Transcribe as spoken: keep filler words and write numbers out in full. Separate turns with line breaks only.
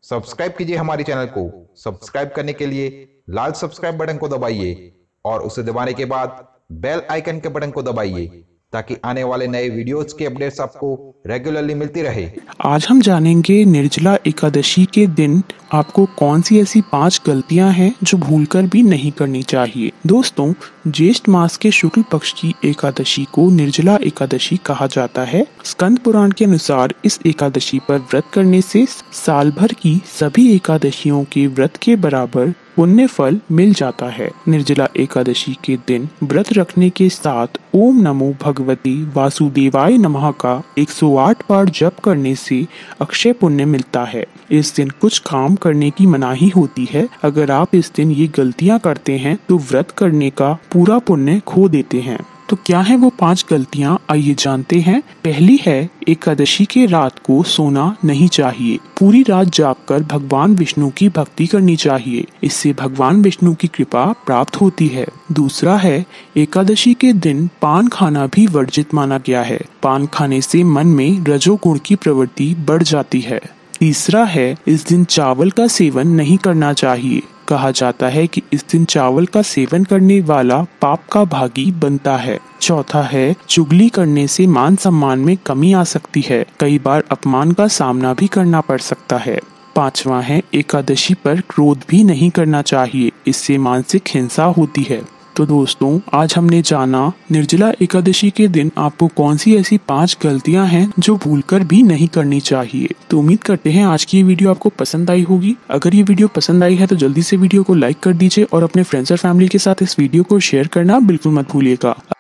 Subscribe कीजिए हमारे channel को। सब्सक्राइब करने के लिए लाल सब्सक्राइब बटन को दबाइए और उसे दबाने के बाद बेल आइकन के बटन को दबाइए ताकि आने वाले नए वीडियोस के अपडेट्स आपको रेगुलरली मिलती रहे।
आज हम जानेंगे निर्जला एकादशी के दिन आपको कौन सी ऐसी पांच गलतियां हैं जो भूलकर भी नहीं करनी चाहिए। दोस्तों, ज्येष्ठ मास के शुक्ल पक्ष की एकादशी को निर्जला एकादशी कहा जाता है। स्कंद पुराण के अनुसार इस एकादशी पर व्रत करने से साल भर की सभी एकादशियों के व्रत के बराबर पुण्य फल मिल जाता है। निर्जला एकादशी के दिन व्रत रखने के साथ ओम नमो भगवती वासुदेवाय नमः का एक सौ आठ बार जप करने से अक्षय पुण्य मिलता है। इस दिन कुछ काम करने की मनाही होती है। अगर आप इस दिन ये गलतियां करते हैं तो व्रत करने का पूरा पुण्य खो देते हैं। तो क्या है वो पांच गलतियां, आइए जानते हैं। पहली है, एकादशी के रात को सोना नहीं चाहिए। पूरी रात जागकर भगवान विष्णु की भक्ति करनी चाहिए। इससे भगवान विष्णु की कृपा प्राप्त होती है। दूसरा है, एकादशी के दिन पान खाना भी वर्जित माना गया है। पान खाने से मन में रजोगुण की प्रवृत्ति बढ़ जाती है। तीसरा है, इस दिन चावल का सेवन नहीं करना चाहिए। कहा जाता है कि इस दिन चावल का सेवन करने वाला पाप का भागी बनता है। चौथा है, चुगली करने से मान सम्मान में कमी आ सकती है। कई बार अपमान का सामना भी करना पड़ सकता है। पांचवा है, एकादशी पर क्रोध भी नहीं करना चाहिए। इससे मानसिक हिंसा होती है। तो दोस्तों, आज हमने जाना निर्जला एकादशी के दिन आपको कौन सी ऐसी पांच गलतियां हैं जो भूलकर भी नहीं करनी चाहिए। तो उम्मीद करते हैं आज की ये वीडियो आपको पसंद आई होगी। अगर ये वीडियो पसंद आई है तो जल्दी से वीडियो को लाइक कर दीजिए और अपने फ्रेंड्स और फैमिली के साथ इस वीडियो को शेयर करना बिल्कुल मत भूलिएगा।